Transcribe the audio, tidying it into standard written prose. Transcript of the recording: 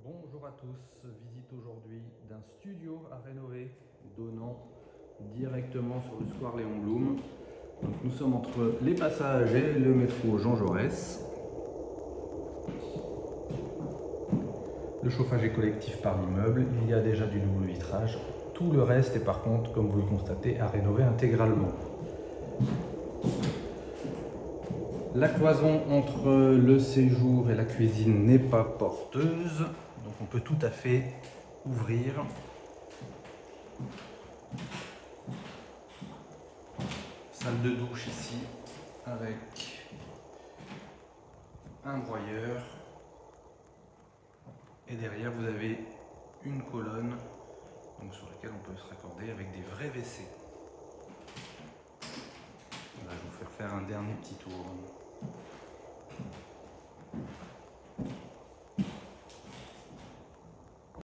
Bonjour à tous, visite aujourd'hui d'un studio à rénover donnant directement sur le square Léon Blum. Donc nous sommes entre les passages et le métro Jean Jaurès. Le chauffage est collectif par l'immeuble, il y a déjà du double vitrage. Tout le reste est par contre, comme vous le constatez, à rénover intégralement. La cloison entre le séjour et la cuisine n'est pas porteuse, donc on peut tout à fait ouvrir. Salle de douche ici avec un broyeur et derrière vous avez une colonne donc, sur laquelle on peut se raccorder avec des vrais WC. Voilà, je vais vous faire un dernier petit tour.